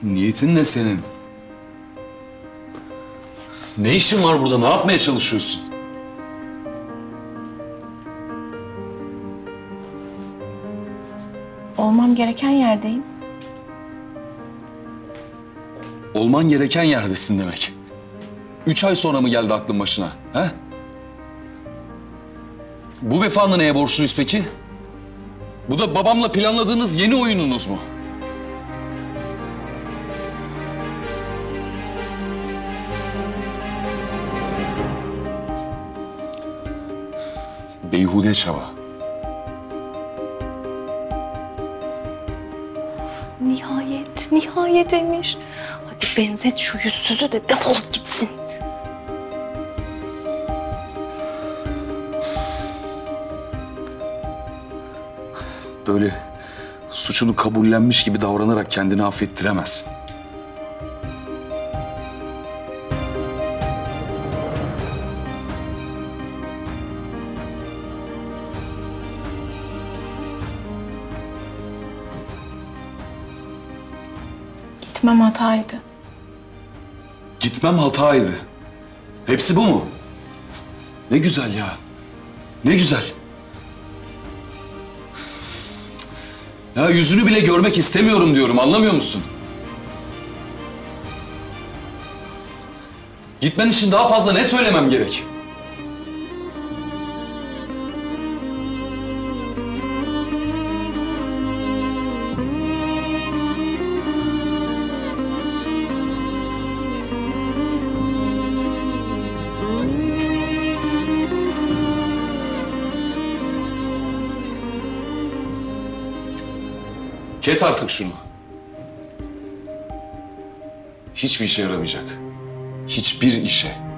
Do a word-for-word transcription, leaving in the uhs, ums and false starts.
Niyetin ne senin? Ne işin var burada? Ne yapmaya çalışıyorsun? Olmam gereken yerdeyim. Olman gereken yerdesin demek. Üç ay sonra mı geldi aklın başına? He? Bu vefanla neye borçluyuz peki? Bu da babamla planladığınız yeni oyununuz mu? Beyhude çaba. Nihayet, nihayet Emir. Hadi benzet şu yüzsüzü de defolup gitsin. Böyle suçunu kabullenmiş gibi davranarak kendini affettiremezsin. Gitmem hataydı. Gitmem hataydı. Hepsi bu mu? Ne güzel ya. Ne güzel. Ya yüzünü bile görmek istemiyorum diyorum, anlamıyor musun? Gitmen için daha fazla ne söylemem gerek? Kes artık şunu. Hiçbir işe yaramayacak. Hiçbir işe.